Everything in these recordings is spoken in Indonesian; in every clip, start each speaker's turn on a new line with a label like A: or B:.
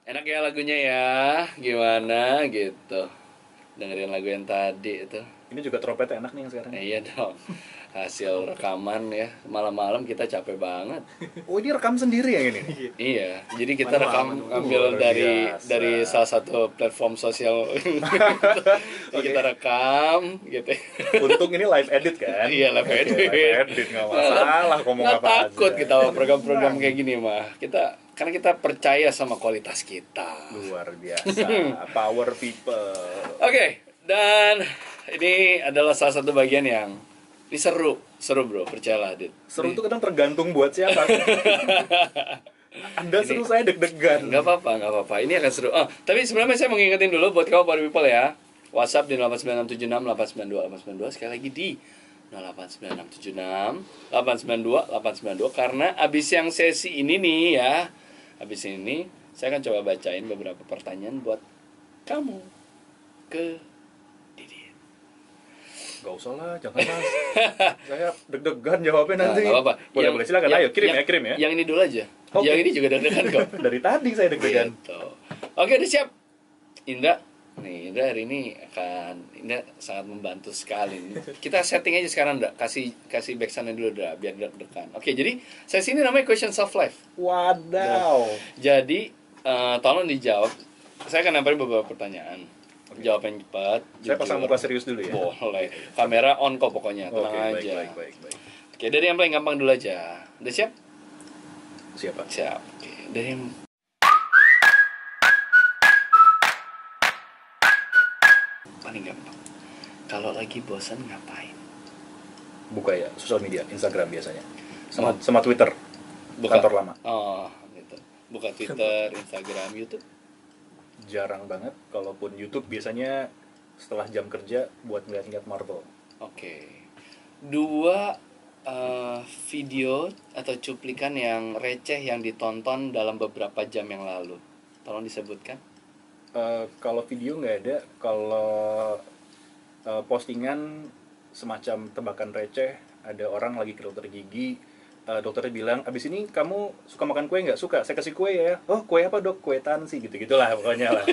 A: Enak ya lagunya ya, gimana gitu. Dengerin lagu yang tadi itu.
B: Ini juga trompet enak nih yang sekarang.
A: Iya dong. Hasil rekaman ya. Malam-malam kita capek banget.
B: Oh, ini rekam sendiri yang ini.
A: Iya, jadi kita
B: Manual,
A: rekam
B: manual.
A: ambil
B: Luar
A: dari
B: biasa.
A: salah satu platform sosial. Jadi kita rekam gitu.
B: Untung ini live edit kan?
A: Iya, live
B: Oke,
A: edit.
B: live edit nggak masalah, ngomong
A: Nggak
B: apa
A: takut
B: aja.
A: kita program-program kayak gini mah. Karena kita percaya sama kualitas kita.
B: Luar biasa, power people.
A: Oke, dan ini adalah salah satu bagian yang ini seru bro, percayalah Dit.
B: Seru itu kadang tergantung buat siapa. Anda seru, saya deg-degan.
A: Nggak apa-apa. Ini akan seru. Oh, tapi sebelumnya saya mau ngingetin dulu buat kamu para people ya. WhatsApp di 089676 892 sekali lagi di 089676 892 karena abis yang sesi ini nih ya. Abis ini saya akan coba bacain beberapa pertanyaan buat kamu ke Didi.
B: Gak usah lah, jangan mas. Saya deg-degan jawabnya nanti.
A: Nggak apa-apa.
B: Boleh silakan. Ayo kirim ya.
A: Yang ini dulu aja.
B: Oke.
A: Yang ini juga deg-degan kok.
B: Dari tadi saya deg-degan.
A: Gitu. Oke, udah siap. Indra hari ini Indra sangat membantu sekali. Kita setting aja sekarang, Indra. Kasih back sana dulu, Indra, biar deg-degan. Oke, jadi sesi ini namanya Questions of Life.
B: Wadaw.
A: Jadi, tolong dijawab. Saya akan nampilin beberapa pertanyaan. Jawab yang cepat.
B: Saya pasang
A: jujur.
B: muka serius dulu ya.
A: Boleh. Kamera on kok pokoknya, tenang
B: Oke,
A: aja.
B: baik.
A: Oke, dari yang paling gampang dulu aja. Udah siap?
B: Siapa?
A: Siap. Oke, dari yang paling gampang. Kalau lagi bosan ngapain?
B: Buka ya, sosial media, Instagram biasanya. Sama Twitter. Kantor lama.
A: Oh, gitu. Buka Twitter, Instagram, YouTube.
B: Jarang banget. Kalaupun YouTube biasanya setelah jam kerja buat ngeliat-ngeliat Marvel.
A: Oke. Dua video atau cuplikan yang receh yang ditonton dalam beberapa jam yang lalu. Tolong disebutkan.
B: Kalau video nggak ada. Kalau postingan semacam tebakan receh, ada orang lagi ke dokter gigi, dokternya bilang, abis ini kamu suka makan kue nggak? Suka, saya kasih kue ya. Oh, kue apa dok? Kue tansi, gitu-gitulah pokoknya lah.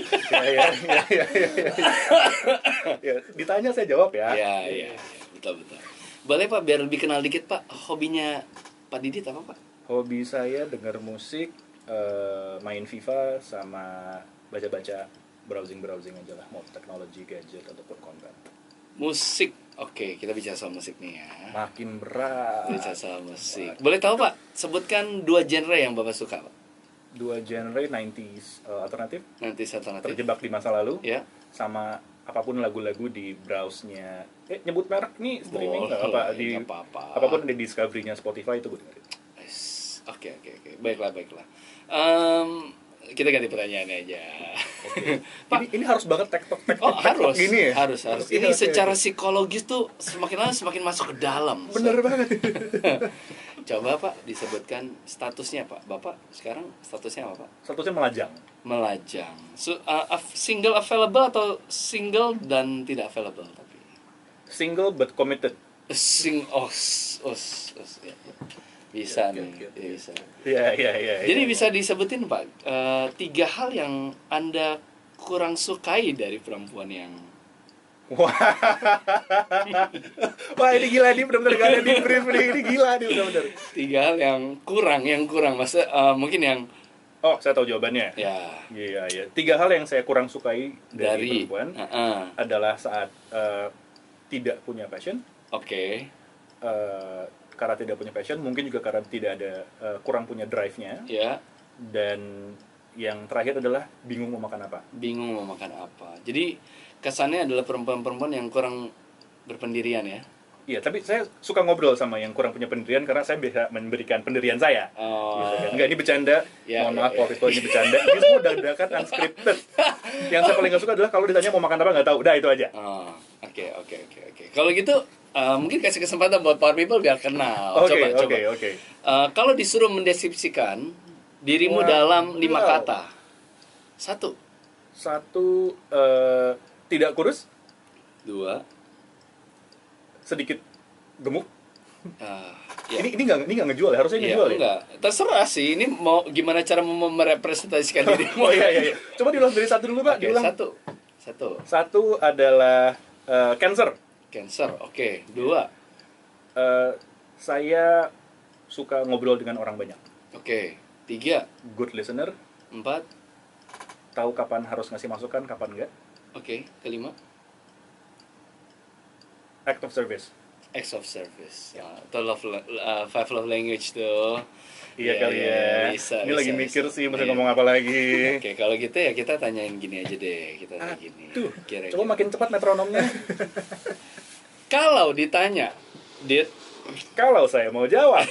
B: Ya, ditanya saya jawab ya.
A: Iya, betul. Boleh Pak, biar lebih kenal dikit Pak, hobinya Pak Didit apa Pak?
B: Hobi saya dengar musik, main FIFA, sama baca-baca, browsing aja lah, mau teknologi, gadget, ataupun konten.
A: Musik. Oke, kita bicara soal musik nih ya.
B: Makin berat.
A: Bicara soal musik. Boleh tahu Pak, sebutkan dua genre yang Bapak suka Pak?
B: Dua genre 90s alternatif,
A: Nanti alternatif.
B: terjebak di masa lalu,
A: Ya.
B: sama apapun lagu-lagu di browse-nya. Nyebut merek nih, streaming nggak apa,
A: Boleh,
B: di
A: nggak apa-apa.
B: apapun di discovery-nya Spotify itu gue dengerin.
A: Oke. Baiklah. Kita ganti pertanyaannya aja. Pak,
B: Ini harus banget tektok
A: harus
B: gini ya?
A: harus. Ini
B: Oke.
A: secara psikologis tuh semakin lama semakin masuk ke dalam.
B: Bener banget.
A: Coba Pak disebutkan statusnya Pak. Bapak sekarang statusnya apa Pak?
B: Statusnya melajang.
A: Melajang. Single available atau single dan tidak available tapi.
B: Single but committed.
A: Ya. Bisa nih.
B: Oke.
A: Bisa.
B: Iya.
A: Jadi bisa disebutin Pak, 3 hal yang Anda kurang sukai dari perempuan yang
B: Wah, ini gila nih, benar-benar gak ada di brief nih. Ini gila nih, benar-benar.
A: 3 hal yang kurang maksudnya mungkin yang
B: Oh, saya tahu jawabannya.
A: ya
B: Iya. 3 hal yang saya kurang sukai dari perempuan adalah saat tidak punya passion.
A: Oke.
B: Karena tidak punya passion, mungkin juga karena tidak ada kurang punya drive-nya.
A: Ya,
B: Dan yang terakhir adalah bingung mau makan apa.
A: bingung mau makan apa. Jadi kesannya adalah perempuan-perempuan yang kurang berpendirian ya.
B: Iya, tapi saya suka ngobrol sama yang kurang punya pendirian karena saya bisa memberikan pendirian saya.
A: Oh.
B: Gitu kan. Enggak, ini bercanda.
A: Ya,
B: Mohon maaf
A: ya.
B: kalau people ini bercanda. Ini semua dadakan unscripted. Yang saya paling gak suka adalah kalau ditanya mau makan apa nggak tahu. Udah, itu aja.
A: Oh, oke. Kalau gitu mungkin kasih kesempatan buat power people biar kenal.
B: Oke.
A: Coba. Kalau disuruh mendeskripsikan dirimu
B: Wow.
A: dalam 5 kata. 1,
B: tidak kurus,
A: 2,
B: sedikit gemuk,
A: Ya.
B: Ini nggak ngejual ya, harusnya
A: Iya,
B: ngejual ya.
A: enggak. Terserah sih. Ini mau gimana cara merepresentasikan diri.
B: Oh iya. Coba diulang dari satu dulu Pak,
A: Oke,
B: diulang.
A: satu.
B: Satu adalah cancer.
A: Cancer. Oke, 2.
B: Saya suka ngobrol dengan orang banyak.
A: Oke, 3.
B: Good listener,
A: 4.
B: tahu kapan harus ngasih masukan, kapan enggak.
A: Oke, kelima.
B: Act of service.
A: Acts of service. Itu five love language tuh.
B: Iya kali ya.
A: Bisa,
B: Ini
A: bisa,
B: lagi
A: bisa.
B: mikir sih mesti
A: Iya.
B: ngomong apa lagi.
A: Oke, kalau gitu ya kita tanyain gini aja deh. Kita tanya gini.
B: Tuh,
A: Kira-kira.
B: coba makin cepat metronomnya.
A: Kalau ditanya, Dit,
B: Kalau saya mau jawab.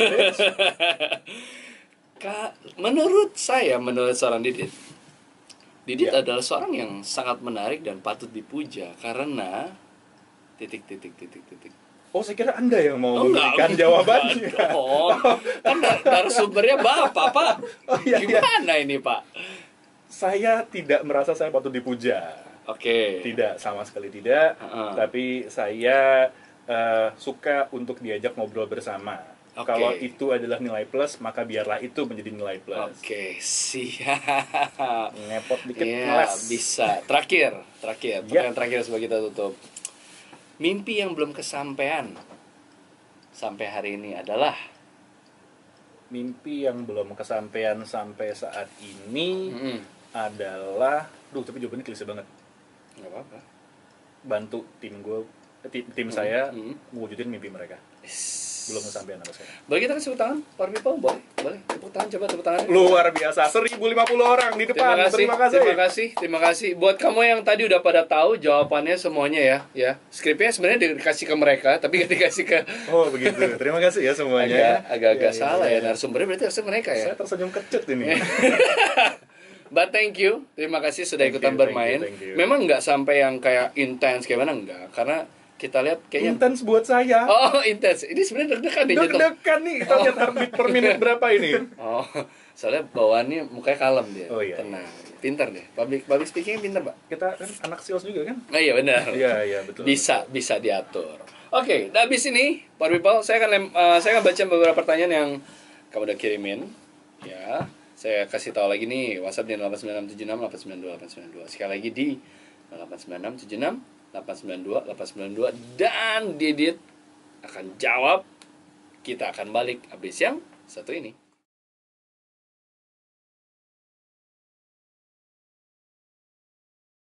A: menurut seorang Didit
B: Ya.
A: adalah seorang yang sangat menarik dan patut dipuja karena titik.
B: Oh, saya kira Anda yang mau
A: Oh,
B: memberikan
A: enggak
B: jawabannya.
A: dong. Kan narasumbernya Bapak, Pak.
B: Oh, iya.
A: Gimana ini, Pak?
B: Saya tidak merasa saya patut dipuja.
A: Oke.
B: Tidak, sama sekali tidak. Tapi saya suka untuk diajak ngobrol bersama.
A: Oke.
B: Kalau itu adalah nilai plus, maka biarlah itu menjadi nilai plus.
A: Oke, siap.
B: Ngepot dikit,
A: Iya,
B: ngeles.
A: bisa. Terakhir.
B: Ya.
A: Pertanyaan terakhir sebelum kita tutup. Mimpi yang belum kesampaian sampai hari ini adalah
B: Mimpi yang belum kesampaian sampai saat ini
A: Mm-mm.
B: adalah, tapi jawabannya klise banget.
A: Nggak apa-apa.
B: Bantu tim saya
A: Mm-mm.
B: mewujudin mimpi mereka. Belum kesampaian sampai sekarang.
A: Boleh kita kasih tepuk tangan? Power people, boleh? Tepuk tangan, coba tepuk tangan.
B: Luar biasa, 1050 orang di depan. Terima
A: Terima kasih. Buat kamu yang tadi udah pada tahu jawabannya semuanya ya. Skripnya sebenarnya dikasih ke mereka, tapi gak dikasih ke
B: Oh begitu, terima kasih ya semuanya.
A: agak-agak
B: Ya,
A: salah ya.
B: ya.
A: Narasumbernya berarti harusnya mereka ya.
B: Saya tersenyum kecut ini.
A: But thank you, terima kasih sudah
B: Thank
A: ikutan
B: you,
A: bermain.
B: thank you.
A: Memang nggak sampai yang kayak intens kayak mana enggak, karena kita lihat kayaknya
B: Intens buat saya.
A: oh intens. Ini sebenarnya deg-degan nih jantung.
B: Deg-degan nih, kita lihat heartbeat per menit berapa ini.
A: Oh, soalnya bawaannya mukanya kalem dia,
B: Oh, iya,
A: tenang, pintar deh. Public speaking pintar, Pak.
B: Kita kan anak sales juga kan?
A: Oh iya benar.
B: Iya betul.
A: Bisa diatur. Oke, nah habis ini, Power People, saya akan baca beberapa pertanyaan yang kamu udah kirimin, ya. Saya kasih tahu lagi nih, WhatsApp di 89676892892. Sekali lagi di 89676892892 dan Didit akan jawab. Kita akan balik habis yang satu ini.